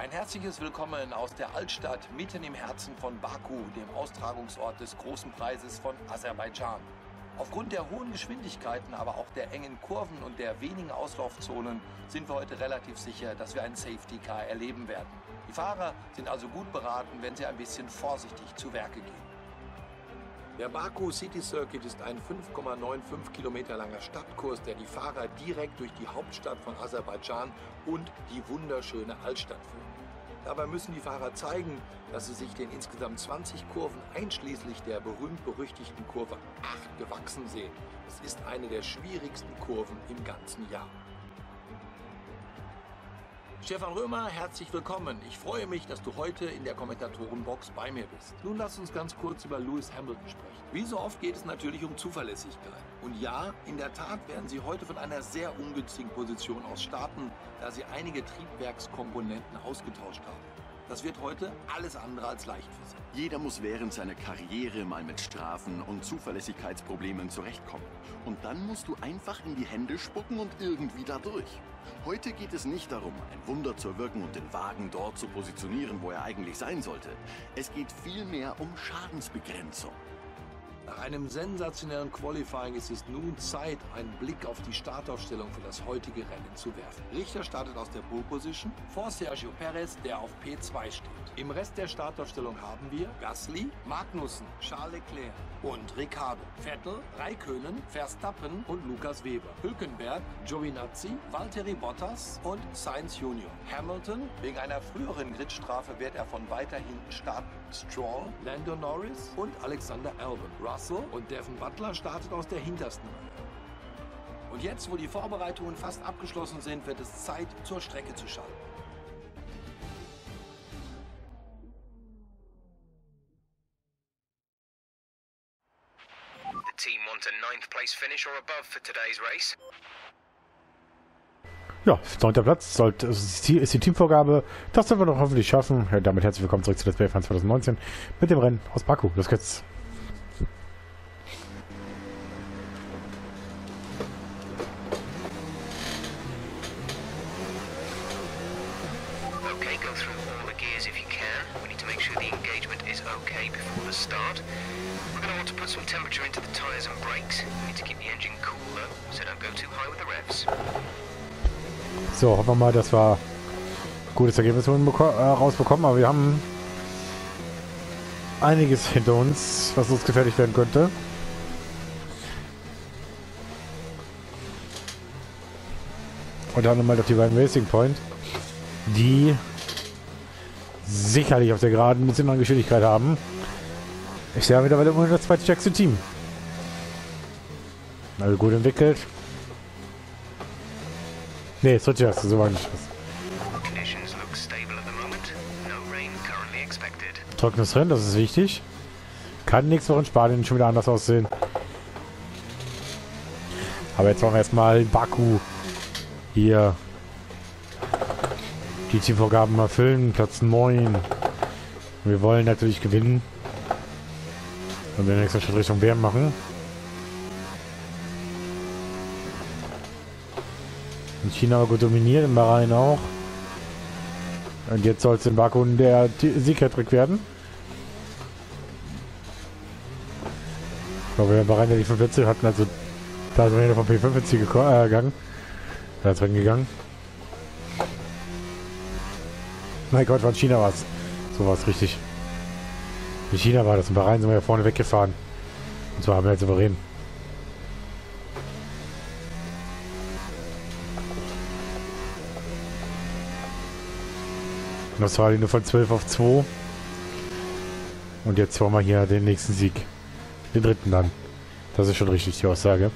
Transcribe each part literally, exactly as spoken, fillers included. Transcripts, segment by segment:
Ein herzliches Willkommen aus der Altstadt mitten im Herzen von Baku, dem Austragungsort des Großen Preises von Aserbaidschan. Aufgrund der hohen Geschwindigkeiten, aber auch der engen Kurven und der wenigen Auslaufzonen sind wir heute relativ sicher, dass wir einen Safety Car erleben werden. Die Fahrer sind also gut beraten, wenn sie ein bisschen vorsichtig zu Werke gehen. Der Baku City Circuit ist ein fünf Komma fünfundneunzig Kilometer langer Stadtkurs, der die Fahrer direkt durch die Hauptstadt von Aserbaidschan und die wunderschöne Altstadt führt. Dabei müssen die Fahrer zeigen, dass sie sich den insgesamt zwanzig Kurven einschließlich der berühmt-berüchtigten Kurve acht gewachsen sehen. Es ist eine der schwierigsten Kurven im ganzen Jahr. Stefan Römer, herzlich willkommen. Ich freue mich, dass du heute in der Kommentatorenbox bei mir bist. Nun lass uns ganz kurz über Lewis Hamilton sprechen. Wie so oft geht es natürlich um Zuverlässigkeit. Und ja, in der Tat werden sie heute von einer sehr ungünstigen Position aus starten, da sie einige Triebwerkskomponenten ausgetauscht haben. Das wird heute alles andere als leicht für sie. Jeder muss während seiner Karriere mal mit Strafen und Zuverlässigkeitsproblemen zurechtkommen. Und dann musst du einfach in die Hände spucken und irgendwie da durch. Heute geht es nicht darum, ein Wunder zu wirken und den Wagen dort zu positionieren, wo er eigentlich sein sollte. Es geht vielmehr um Schadensbegrenzung. Nach einem sensationellen Qualifying ist es nun Zeit, einen Blick auf die Startaufstellung für das heutige Rennen zu werfen. Richter startet aus der Pole Position vor Sergio Perez, der auf P zwei steht. Im Rest der Startaufstellung haben wir Gasly, Magnussen, Charles Leclerc und Ricciardo, Vettel, Raikkonen, Verstappen und Lukas Weber, Hülkenberg, Giovinazzi, Valtteri Bottas und Sainz Junior Hamilton, wegen einer früheren Gridstrafe wird er von weiter hinten starten. Stroll, Lando Norris und Alexander Albon. Russell und Devin Butler startet aus der hintersten Reihe. Und jetzt, wo die Vorbereitungen fast abgeschlossen sind, wird es Zeit, zur Strecke zu schalten. The team want a ninth place finish or above for today's race. Ja, neunter Platz sollte, ist die, ist die Teamvorgabe. Das sollen wir doch hoffentlich schaffen. Ja, damit herzlich willkommen zurück zu Let's Play zwanzig neunzehn mit dem Rennen aus Baku. Los geht's. Okay, go through all the gears if you can. We need to make sure the engagement is okay before the start. We're going to want to put some temperature into the tyres and brakes. We need to keep the engine cool though, so don't go too high with the revs. So, hoffen wir mal, dass wir ein gutes Ergebnis äh, rausbekommen, aber wir haben einiges hinter uns, was uns gefährlich werden könnte. Und dann mal auf die beiden Racing Point, die sicherlich auf der Geraden ein bisschen an Geschwindigkeit haben. Ich sehe ja mittlerweile immer das zweite stärkste Team. Also gut entwickelt. Nee, das dritte erste, so war nicht was. Trockenes Rennen, das ist wichtig. Kann nächste Woche in Spanien schon wieder anders aussehen. Aber jetzt wollen wir erstmal Baku hier die Teamvorgaben erfüllen. Platz neun. Wir wollen natürlich gewinnen. Und den nächsten Schritt Richtung Bären machen. In China aber gut dominiert, in Bahrain auch. Und jetzt soll es in Baku der Sieg-Hattrick werden. Ich glaube, wir in Bahrain ja die fünfundvierzig hatten, also da sind wir von P fünf ins Ziel äh, gegangen. Da ist drin gegangen. Mein Gott, von China war es. So war es richtig. In China war das. In Bahrain sind wir ja vorne weggefahren. Und zwar haben wir jetzt souverän. Das war nur von zwölf auf zwei. Und jetzt wollen wir hier den nächsten Sieg. Den dritten dann. Das ist schon richtig, die Aussage.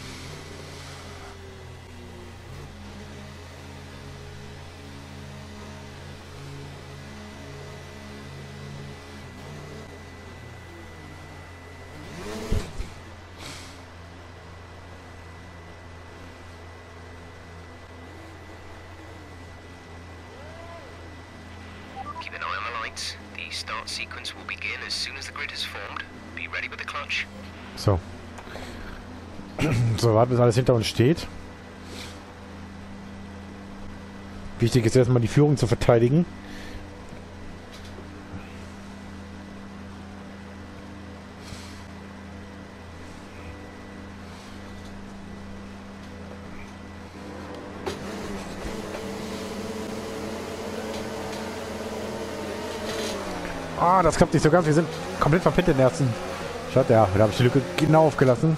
Keep an eye on the lights. The start sequence will begin as soon as the grid is formed. Be ready with the clutch. So. So, warten, bis alles hinter uns steht. Wichtig ist erstmal die Führung zu verteidigen. Ah, das klappt nicht so ganz. Wir sind komplett verpennt in den ersten. Schaut, ja, da habe ich die Lücke genau aufgelassen.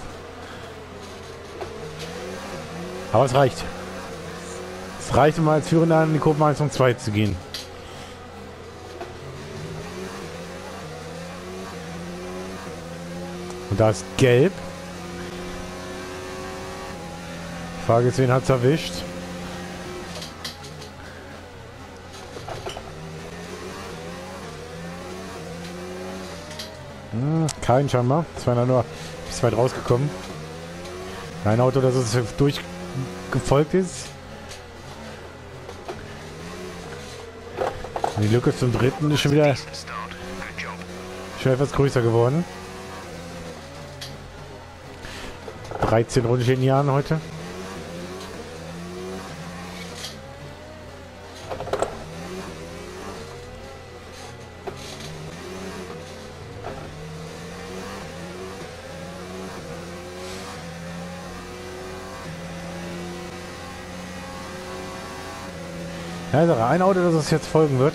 Aber es reicht. Es reicht, um als Führender in die Kurven eins und zwei zu gehen. Und da ist gelb. Die Frage ist, wen hat es erwischt? Hm, kein scheinbar. Es war nur bis weit rausgekommen. Ein Auto, das es durchgefolgt ist. Die Lücke zum dritten ist schon wieder schon etwas größer geworden. dreizehn Runden stehen hier an heute. Ja, ist ein Auto, das es jetzt folgen wird.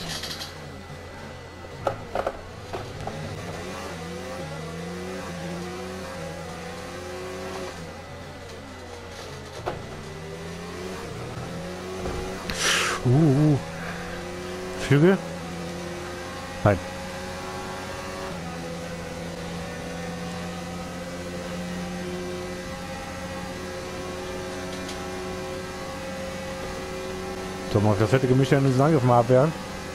Uh, Flügel? Nein. So, mal das fette Gemisch an diesen Angriff mal abwehren.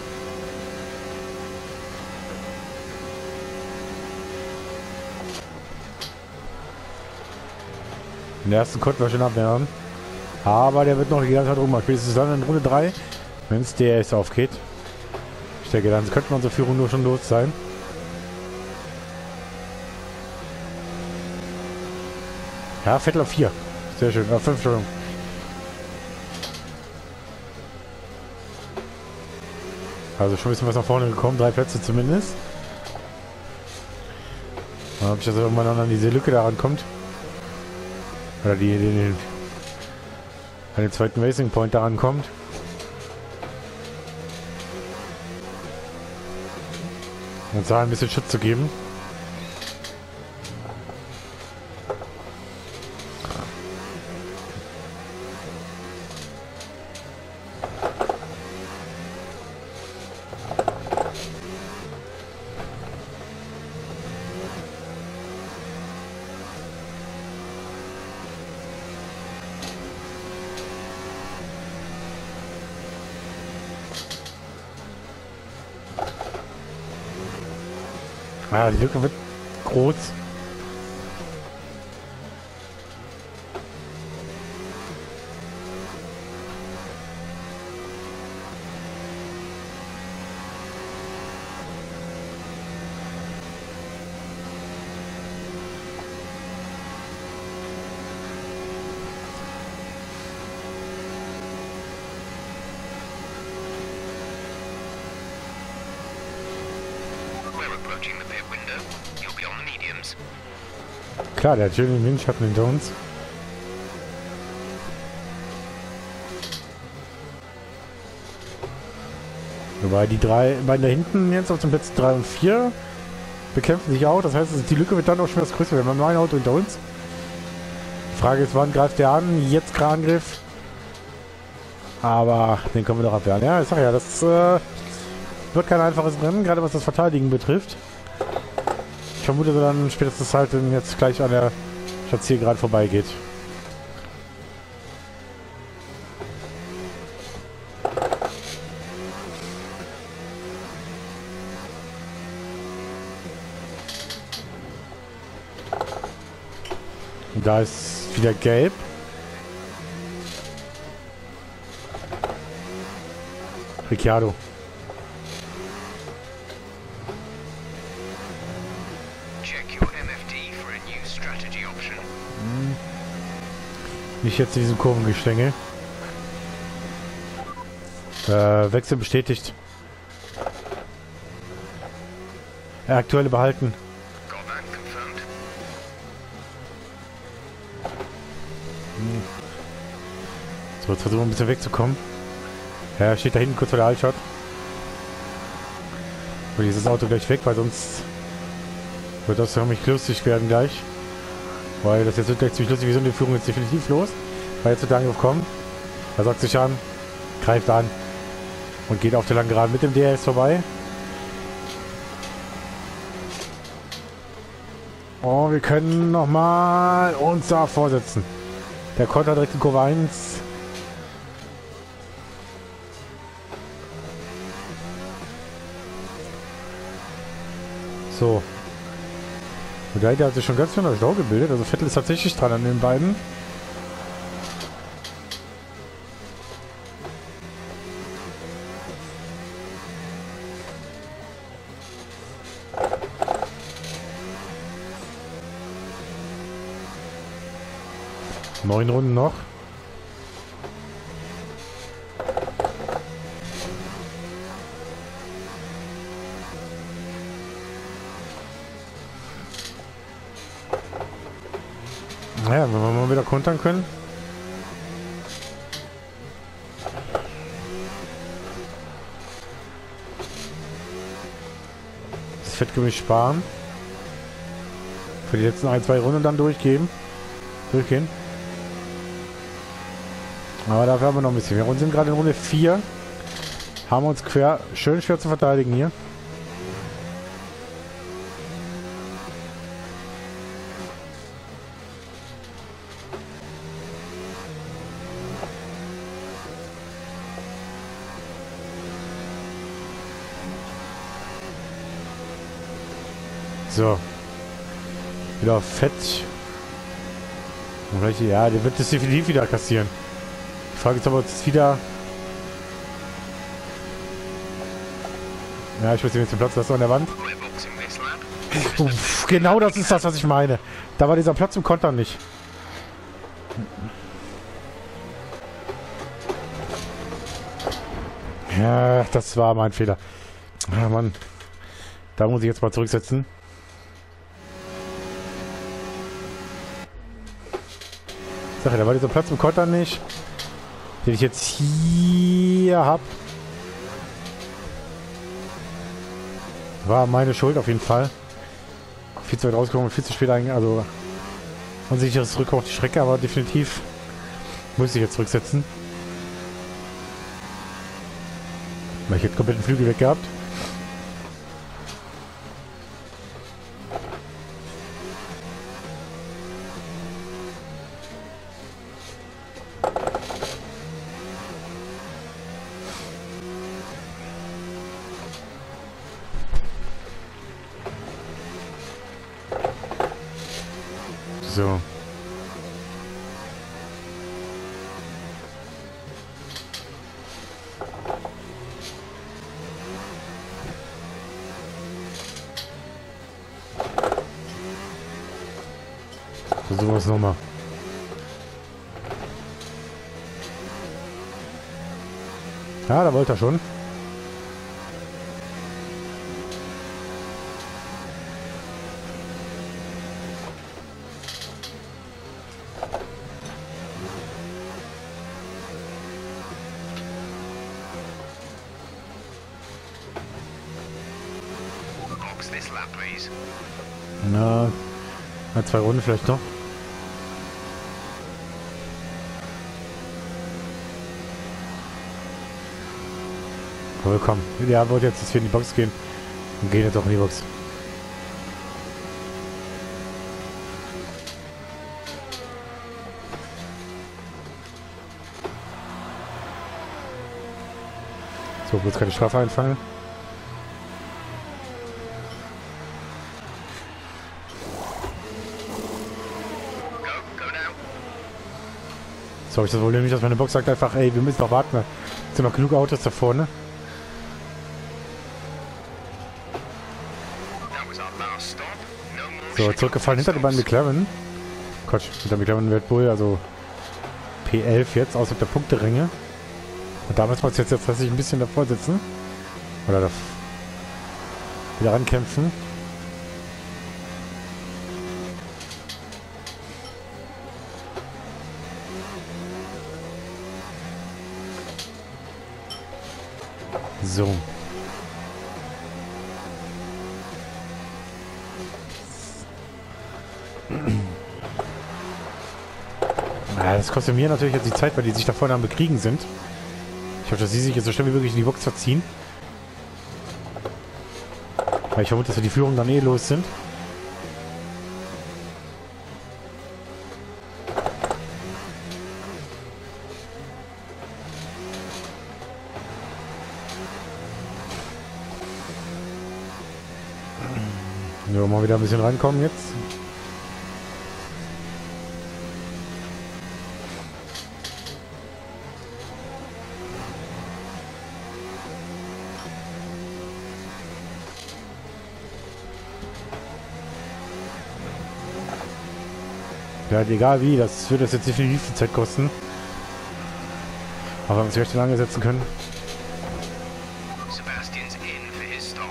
Den ersten konnten wir schon abwehren. Aber der wird noch die ganze Zeit rummachen. Spätestens dann in Runde drei, wenn es D R S aufgeht. Ich denke, dann könnte unsere Führung nur schon los sein. Ja, Vettel auf vier. Sehr schön. Auf fünf, Entschuldigung. Also schon ein bisschen was nach vorne gekommen. Drei Plätze zumindest. Dann habe ich das irgendwann an diese Lücke da rankommt. Oder die, die, die an den zweiten Racing Point daran kommt. Und da ein bisschen Schutz zu geben. Ah, die Lücke wird groß. Klar, der hat schön den Windschatten hinter uns. Wobei die drei beiden da hinten jetzt auf den Plätzen drei und vier bekämpfen sich auch. Das heißt, die Lücke wird dann auch schon was größer. Wir haben nur ein Auto hinter uns. Die Frage ist, wann greift der an? Jetzt gerade Angriff. Aber den können wir doch abwehren. Ja, ich sag ja, das äh, wird kein einfaches Rennen, gerade was das Verteidigen betrifft. Ich vermute dann spätestens halt, wenn jetzt gleich an der Schatzier gerade vorbeigeht. Und da ist wieder gelb. Ricciardo. Nicht jetzt in diesem Kurvengestänge. Äh, Wechsel bestätigt. Äh, aktuelle behalten. Hm. So, jetzt versuchen wir ein bisschen wegzukommen. Ja, steht da hinten kurz vor der Haltschott. Und dieses Auto gleich weg, weil sonst wird das für mich lustig werden gleich. Weil das jetzt wird gleich ziemlich lustig. Wir sind die Führung jetzt definitiv los. Weil jetzt wird der Angriff kommen. Er sagt sich an, greift an und geht auf der langen Geraden mit dem D R S vorbei. Oh, wir können nochmal uns da vorsetzen. Der Konter direkt in Kurve eins. So. Und der hat sich schon ganz schön das Stau gebildet. Also Vettel ist tatsächlich dran an den beiden. Neun Runden noch. Naja, wenn wir mal wieder kontern können. Das Fettgemisch sparen. Für die letzten ein, zwei Runden dann durchgeben. Durchgehen. Aber dafür haben wir noch ein bisschen. Wir sind gerade in Runde vier. Haben uns quer, schön schwer zu verteidigen hier. So. Wieder fett. Und vielleicht, ja, der wird das definitiv wieder kassieren. Die Frage ist aber, ob es wieder... Ja, ich weiß nicht, den Platz, das ist an der Wand. Uff, genau das ist das, was ich meine. Da war dieser Platz im Konter nicht. Ja, das war mein Fehler. Ah, Mann. Da muss ich jetzt mal zurücksetzen. Sache, da war dieser Platz im Konter nicht, den ich jetzt hier habe. War meine Schuld auf jeden Fall. Viel zu weit rausgekommen, viel zu spät eigentlich, also unsicheres Rückkommen auf die Strecke, aber definitiv muss ich jetzt zurücksetzen. Weil ich jetzt komplett den Flügel weg gehabt. So. Versuchen wir es nochmal. Ja, da wollte er schon. Na, ein, zwei Runden vielleicht noch. Aber komm, der wollte jetzt, dass wir in die Box gehen. Und gehen jetzt auch in die Box. So, bloß keine Strafe einfangen. So habe ich das Problem nicht, dass meine Box sagt einfach, ey, wir müssen noch warten. Es sind noch genug Autos da vorne. So, zurückgefallen hinter den beiden McLaren. Quatsch, hinter McLaren Red Bull, also P elf jetzt, außerhalb der Punkteränge. Und da müssen wir uns jetzt, jetzt tatsächlich ein bisschen davor sitzen. Oder da wieder rankämpfen. So. Ja, das kostet mir natürlich jetzt die Zeit, weil die sich da vorne am Bekriegen sind. Ich hoffe, dass sie sich jetzt so schnell wie möglich in die Box verziehen. Weil ich vermute, dass wir die Führung dann eh los sind. So, mal wieder ein bisschen reinkommen jetzt. Ja, egal wie, das wird das jetzt definitiv die Zeit kosten. Aber wenn wir uns recht lange setzen können. Sebastian's in for his stop.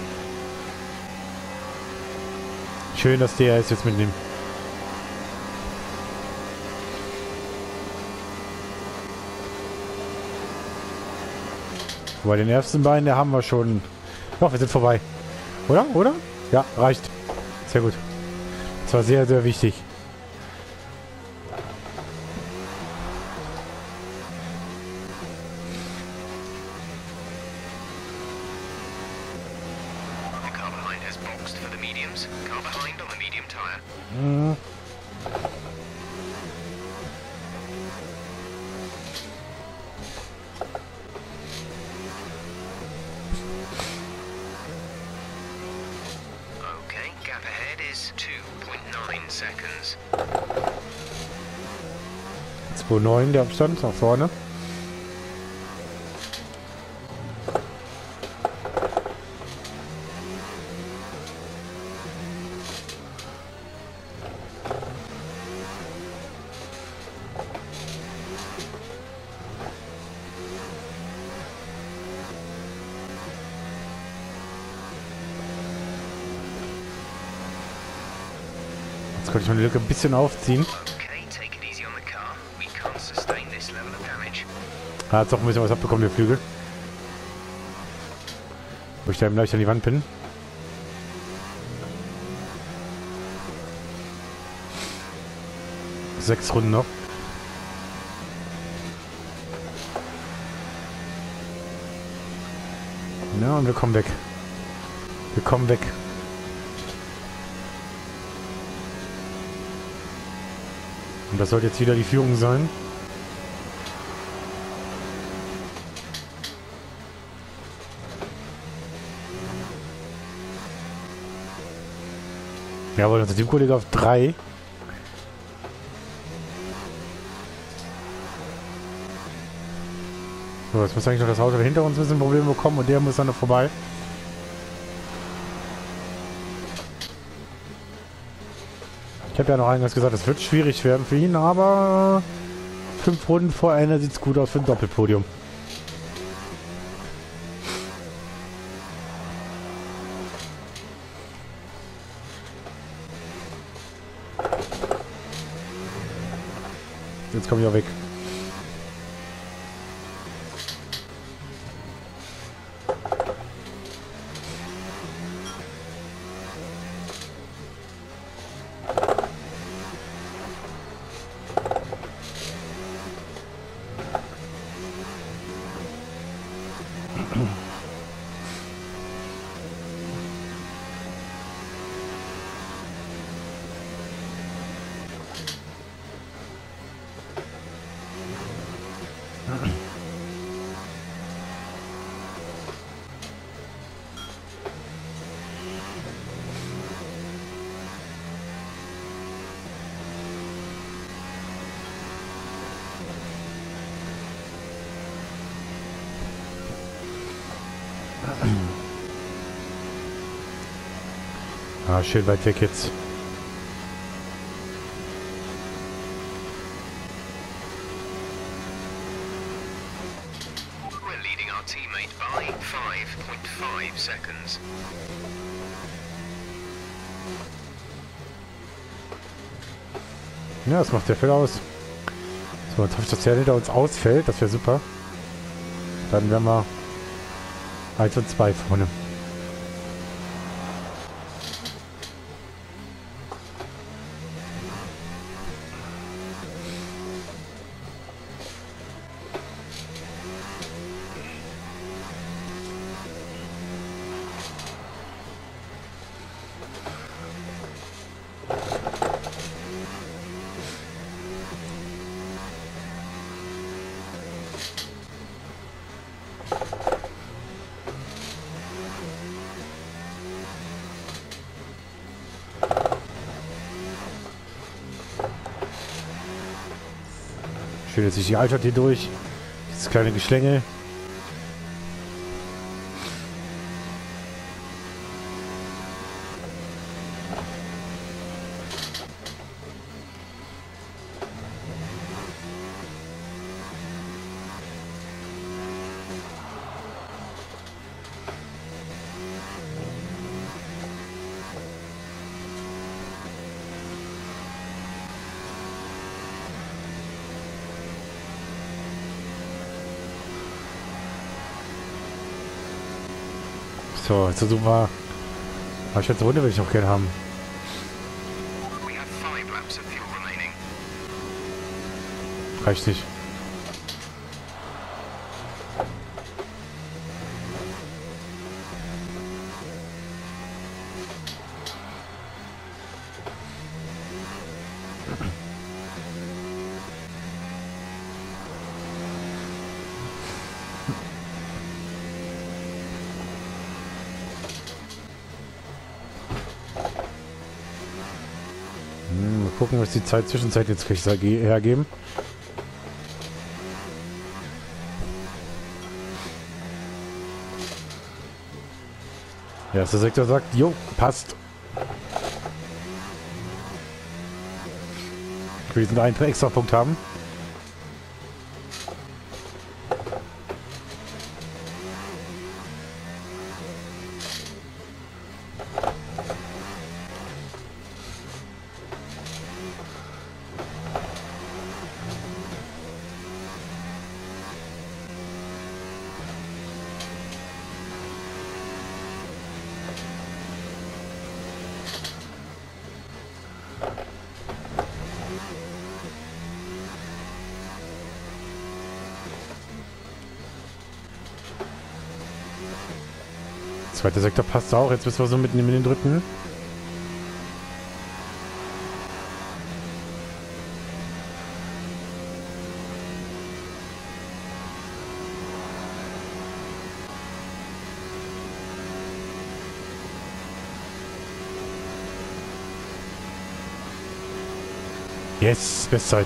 Schön, dass der es jetzt mitnimmt. Bei den ersten beiden, der haben wir schon. Doch, wir sind vorbei. Oder? Oder? Ja, reicht. Sehr gut. Das war sehr, sehr wichtig. The car behind has boxed for the mediums. Car behind on the medium tire. Mhm. Okay, gap ahead is two point nine seconds. zwei Komma neun der Abstand nach vorne. Jetzt könnte ich meine Lücke ein bisschen aufziehen. Okay, take it easy on the car. We can't sustain this level of damage. Er hat doch ein bisschen was abbekommen, der Flügel. Wo ich da eben leicht an die Wand bin. Sechs Runden noch. Ja, und wir kommen weg. Wir kommen weg. Und das sollte jetzt wieder die Führung sein. Jawohl, unser Teamkollege auf drei. So, jetzt muss eigentlich noch das Auto hinter uns ein bisschen Probleme bekommen und der muss dann noch vorbei. Ich habe ja noch eingangs gesagt, es wird schwierig werden für ihn, aber fünf Runden vor Ende sieht es gut aus für ein Doppelpodium. Jetzt komme ich auch weg. Ah, schön weit weg jetzt. We're leading our teammate by five point five seconds. Ja, das macht sehr viel aus. So, jetzt hoffe ich, dass der hinter uns ausfällt. Das wäre super. Dann wären wir eins und zwei vorne. Schön jetzt sich die Altstadt hier durch. Dieses kleine Geschlänge. So, jetzt versuchen wir. Aber ich letzte Runde will ich noch gerne haben. We have five laps of fuel remaining. Reicht nicht. Mal gucken, was die Zeit Zwischenzeit jetzt gleich hergeben. Ja, der Sektor sagt, jo, passt. Ich will diesen einen extra Punkt haben. Zweiter Sektor passt auch. Jetzt müssen wir so mitten in den dritten. Yes, Bestzeit.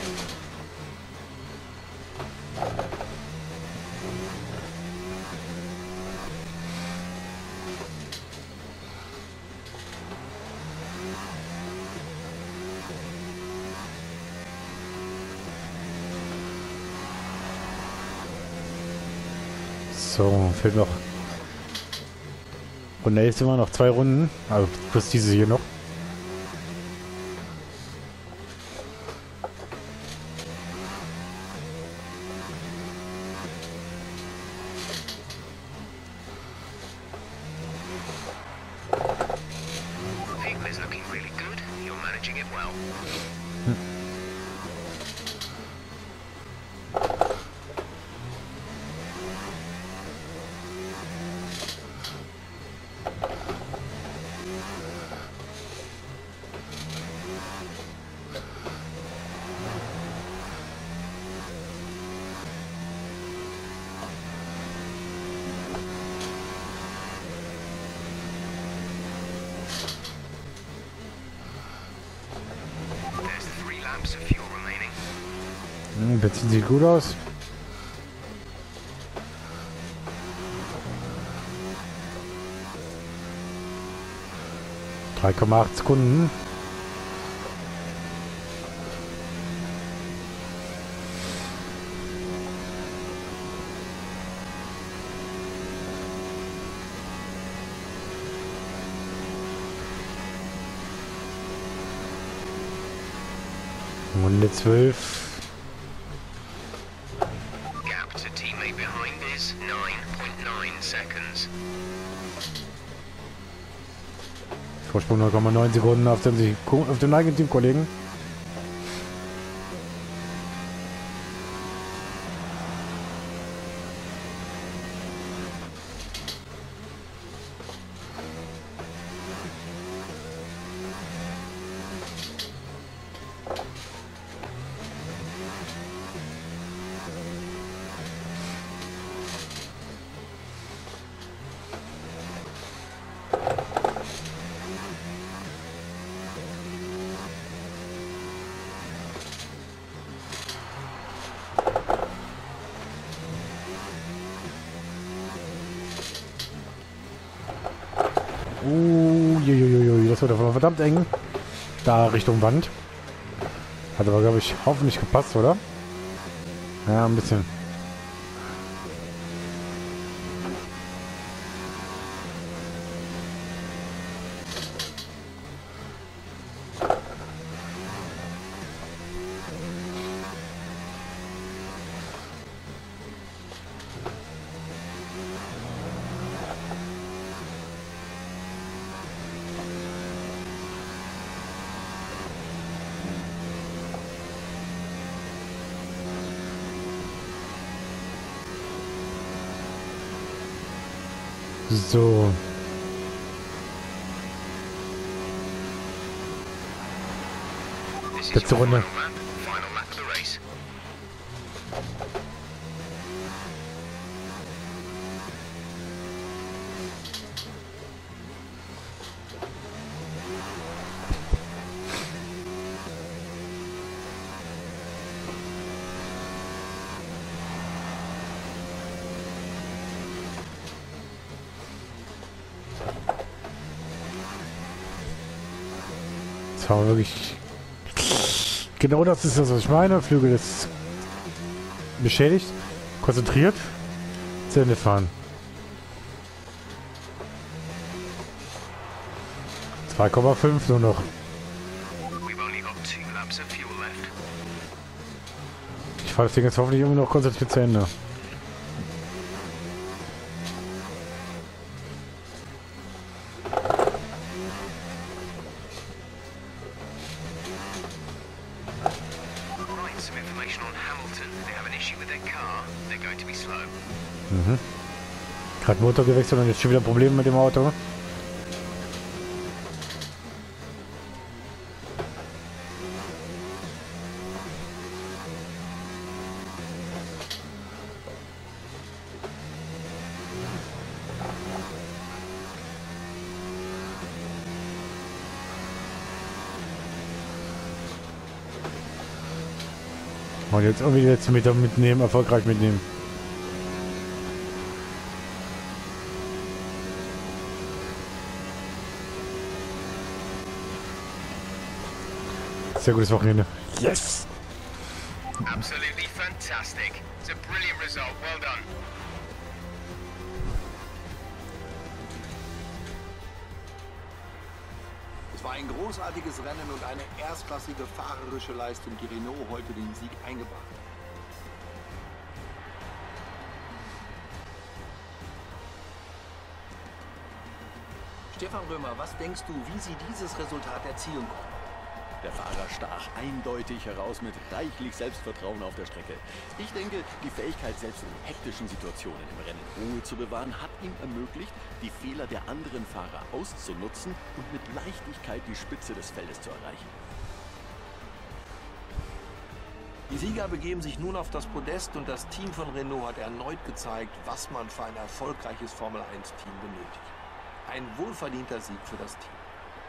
So, fehlt noch. Runde elf sind wir noch zwei Runden. Also plus diese hier noch. Vehicle is looking really good. You're managing it well. There's three laps of fuel remaining. Hm, Benzin sieht gut aus. drei Komma acht Sekunden. Runde zwölf. Gap to teammate behind is nine point nine seconds. Vorsprung null Komma neun Sekunden auf den, auf den eigenen Teamkollegen. Uiuiui, das wird aber verdammt eng. Da Richtung Wand. Hat aber, glaube ich, hoffentlich gepasst, oder? Ja, ein bisschen. So. Letzte Runde. Das war wirklich... Genau das ist das, was ich meine. Flügel ist beschädigt, konzentriert, zu Ende fahren. zwei Komma fünf nur noch. Ich fahre das Ding jetzt hoffentlich immer noch konzentriert zu Ende. Mhm. Gerade Motor gewechselt und jetzt schon wieder Probleme mit dem Auto. Und jetzt irgendwie die letzten Meter mitnehmen, erfolgreich mitnehmen. Sehr gutes Wochenende. Yes! Absolutely fantastic. It's a brilliant result. Well done. Es war ein großartiges Rennen und eine erstklassige fahrerische Leistung, die Renault heute den Sieg eingebracht hat. Stefan Römer, was denkst du, wie sie dieses Resultat erzielen konnten? Der Fahrer stach eindeutig heraus mit reichlich Selbstvertrauen auf der Strecke. Ich denke, die Fähigkeit, selbst in hektischen Situationen im Rennen Ruhe zu bewahren, hat ihm ermöglicht, die Fehler der anderen Fahrer auszunutzen und mit Leichtigkeit die Spitze des Feldes zu erreichen. Die Sieger begeben sich nun auf das Podest und das Team von Renault hat erneut gezeigt, was man für ein erfolgreiches Formel eins Team benötigt. Ein wohlverdienter Sieg für das Team.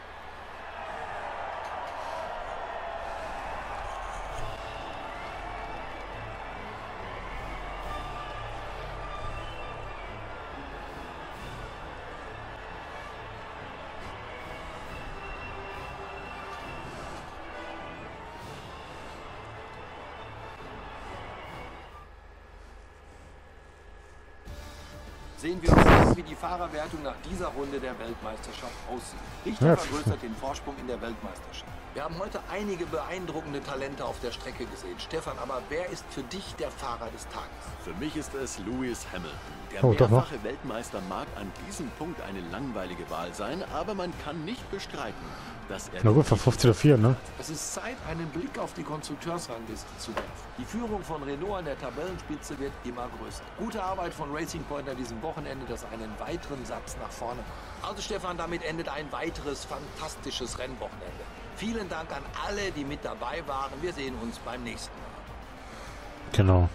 Sehen wir uns an, wie die Fahrerwertung nach dieser Runde der Weltmeisterschaft aussieht. Richter Ja. vergrößert den Vorsprung in der Weltmeisterschaft. Wir haben heute einige beeindruckende Talente auf der Strecke gesehen. Stefan, aber wer ist für dich der Fahrer des Tages? Für mich ist es Lewis Hamilton. Der Oh, doch noch. mehrfache Weltmeister mag an diesem Punkt eine langweilige Wahl sein, aber man kann nicht bestreiten, dass er... Na gut, von fünfzehn zu vier, ne? Es ist Zeit, einen Blick auf die Konstrukteursrangliste zu werfen. Die Führung von Renault an der Tabellenspitze wird immer größer. Gute Arbeit von Racing Point an diesem Wochenende, das einen weiteren Satz nach vorne macht. Also Stefan, damit endet ein weiteres fantastisches Rennwochenende. Vielen Dank an alle, die mit dabei waren. Wir sehen uns beim nächsten Mal. Genau.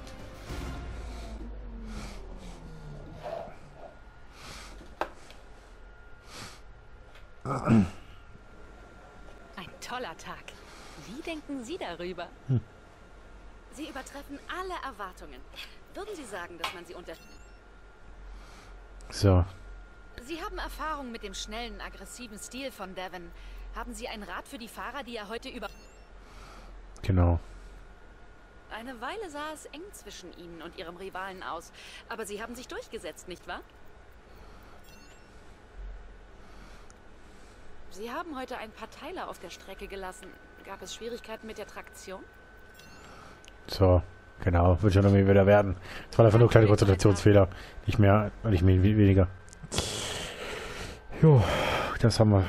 Ein toller Tag. Wie denken Sie darüber? Hm. Sie übertreffen alle Erwartungen. Würden Sie sagen, dass man sie unter... So. Sie haben Erfahrung mit dem schnellen, aggressiven Stil von Devon. Haben Sie einen Rat für die Fahrer, die er heute über... Genau. Eine Weile sah es eng zwischen Ihnen und Ihrem Rivalen aus. Aber Sie haben sich durchgesetzt, nicht wahr? Sie haben heute ein paar Teile auf der Strecke gelassen. Gab es Schwierigkeiten mit der Traktion? So, genau. Wird schon irgendwie wieder werden. Das waren einfach nur kleine Konzentrationsfehler. Nicht mehr, nicht mehr, weniger. Jo, das haben wir.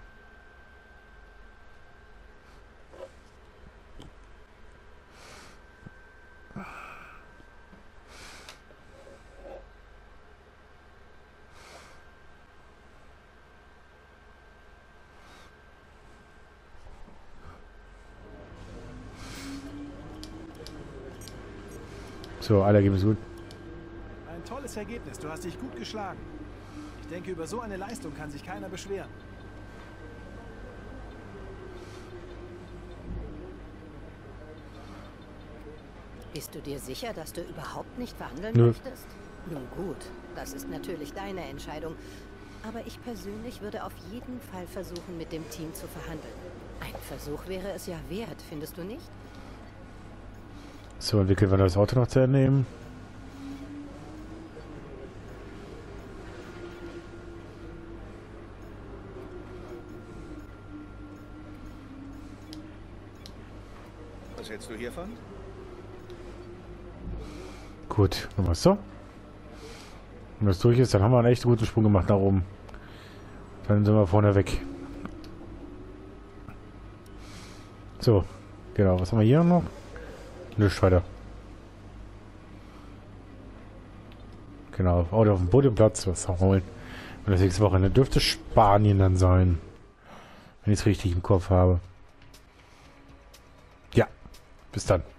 So, alle Ergebnisse gut. Ein tolles Ergebnis. Du hast dich gut geschlagen. Ich denke, über so eine Leistung kann sich keiner beschweren. Bist du dir sicher, dass du überhaupt nicht verhandeln Nö. möchtest? Nun gut, das ist natürlich deine Entscheidung. Aber ich persönlich würde auf jeden Fall versuchen, mit dem Team zu verhandeln. Ein Versuch wäre es ja wert, findest du nicht? So, entwickeln wir das Auto noch zu Ende nehmen. Was hältst du hiervon? Gut, dann was so. Wenn das durch ist, dann haben wir einen echt guten Sprung gemacht nach oben. Dann sind wir vorne weg. So, genau. Was haben wir hier noch? Nichts weiter. Genau, Auto auf dem Podiumplatz, was holen. Und das nächste Wochenende dürfte Spanien dann sein. Wenn ich es richtig im Kopf habe. Ja, bis dann.